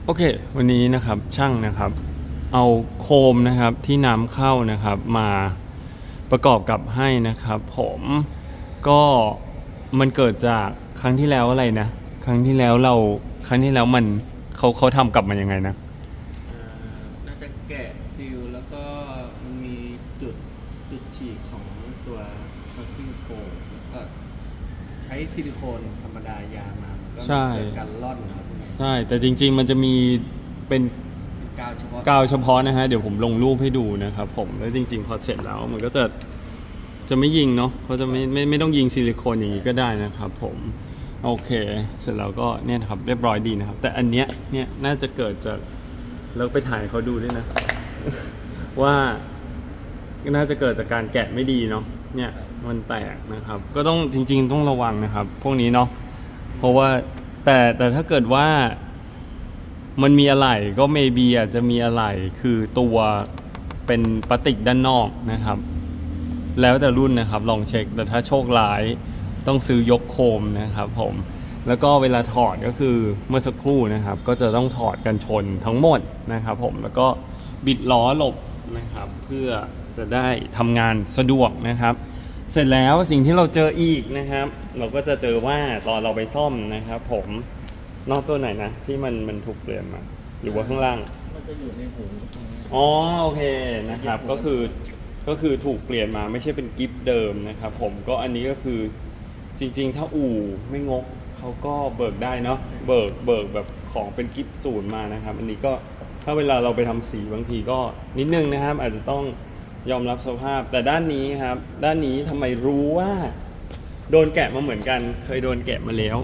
โอเควันนี้นะครับช่างนะครับเอาโคมนะครับที่น้ำเข้านะครับมาประกอบกับให้นะครับผมก็มันเกิดจากครั้งที่แล้วอะไรนะครั้งที่แล้วมันเขาทำกลับมายังไงนะน่าจะแกะซีลแล้วก็มันมีจุดฉีกของตัวคอสซิ่งโฟมแล้วก็ใช้ซิลิโคนธรรมดายามามันก็เกิดการล่อนใช่แต่จริงๆมันจะมีเป็นกาวเฉพาะนะฮะเดี๋ยวผมลงรูปให้ดูนะครับผมแล้วจริงๆพอเสร็จแล้วมันก็จะไม่ยิงเนาะเขาจะไม่ต้องยิงซิลิโคนอย่างนี้ก็ได้นะครับผมโอเคเสร็จแล้วก็เนี่ยครับเรียบร้อยดีนะครับแต่อันเนี้ยน่าจะเกิดจากแล้วไปถ่ายเขาดูด้วยนะ ว่าน่าจะเกิดจากการแกะไม่ดีเนาะเนี่ยมันแตกนะครับก็ต้องจริงๆต้องระวังนะครับพวกนี้เนาะเพราะว่าแต่ถ้าเกิดว่ามันมีอะไหล่ก็ maybe อาจจะมีอะไหล่คือตัวเป็นพลาสติกด้านนอกนะครับแล้วแต่รุ่นนะครับลองเช็คแต่ถ้าโชคร้ายต้องซื้อยกโคมนะครับผมแล้วก็เวลาถอดก็คือเมื่อสักครู่นะครับก็จะต้องถอดกันชนทั้งหมดนะครับผมแล้วก็บิดล้อหลบนะครับเพื่อจะได้ทำงานสะดวกนะครับเสร็จแล้วสิ่งที่เราเจออีกนะครับเราก็จะเจอว่าตอนเราไปซ่อมนะครับผมนอกตัวไหนนะที่มันถูกเปลี่ยนมาหรือว่าข้างล่างมันจะอยู่ในหูอ๋อโอเคนะครับก็คือถูกเปลี่ยนมาไม่ใช่เป็นกิฟต์เดิมนะครับผมก็อันนี้ก็คือจริงๆถ้าอู่ไม่งกเขาก็เบิกได้เนาะเบิกแบบของเป็นกิฟต์ศูนย์มานะครับอันนี้ก็ถ้าเวลาเราไปทำสีบางทีก็นิดนึงนะครับอาจจะต้องยอมรับสภาพแต่ด้านนี้ครับด้านนี้ทำไมรู้ว่าโดนแกะมาเหมือนกันเคยโดนแกะมาแล้ว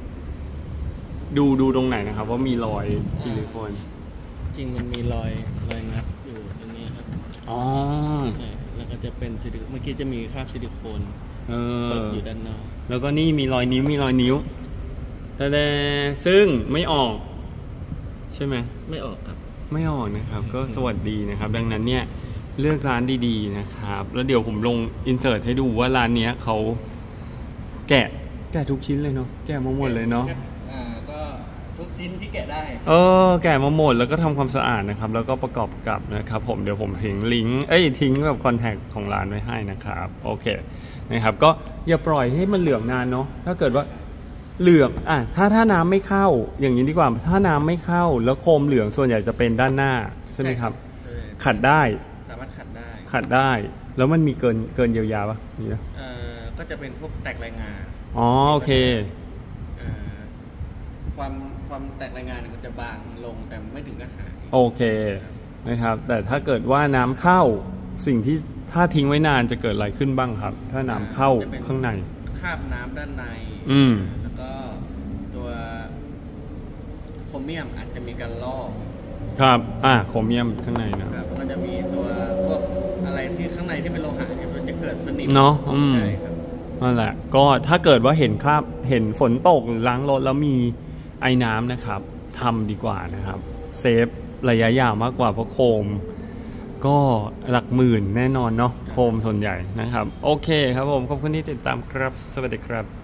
ดูตรงไหนนะครับว่ามีรอยซิลิโคนจริงมันมีรอยงัดอยู่ตรงนี้ครับอ๋อแล้วก็จะเป็นซิลิเมื่อกี้จะมีคราบซิลิโคนอยู่ด้านนอกแล้วก็นี่มีรอยนิ้วแต่ซึ่งไม่ออกใช่ไหมไม่ออกครับไม่ออกนะครับก็สวัสดีนะครับดังนั้นเนี่ยเลือกร้านดีๆนะครับแล้วเดี๋ยวผมลงอินเสิร์ตให้ดูว่าร้านนี้เขาแกะทุกชิ้นเลยเนาะแกะมาหมดเลยเนาะก็ทุกชิ้นที่แกะได้แกะมาหมดแล้วก็ทำความสะอาดนะครับแล้วก็ประกอบกับนะครับผมเดี๋ยวผมทิ้งลิงก์ทิ้งแบบคอนแทคของร้านไว้ให้นะครับโอเคนะครับก็อย่าปล่อยให้มันเหลืองนานเนาะถ้าเกิดว่าเหลืองถ้าน้ำไม่เข้าอย่างนี้ดีกว่าถ้าน้ำไม่เข้าแล้วโคมเหลืองส่วนใหญ่จะเป็นด้านหน้าใช่ไหมครับขัดได้สามารถขัดได้แล้วมันมีเกินเยียวยาป่ะมีนะก็จะเป็นพวกแตกรายงานโอเคความแตกรายงานมันจะบางลงแต่ไม่ถึงกับหายโอเคนะครับแต่ถ้าเกิดว่าน้ำเข้าสิ่งที่ถ้าทิ้งไว้นานจะเกิดอะไรขึ้นบ้างครับถ้าน้ำเข้าข้างในคราบน้ำด้านในแล้วก็ตัวโครเมียมอาจจะมีการลอกครับโครเมียมข้างในนะครับก็จะมีตัวพวกอะไรที่ข้างในที่เป็นโลหะเนี่ยมันจะเกิดสนิมเนาะใช่ครับนั่นแหละก็ถ้าเกิดว่าเห็นฝนตกล้างรถแล้วมีไอ้น้ำนะครับทำดีกว่านะครับเซฟระยะยาวมากกว่าเพราะโคมก็หลักหมื่นแน่นอนเนาะโคมส่วนใหญ่นะครับโอเคครับผมขอบคุณที่ติดตามครับสวัสดีครับ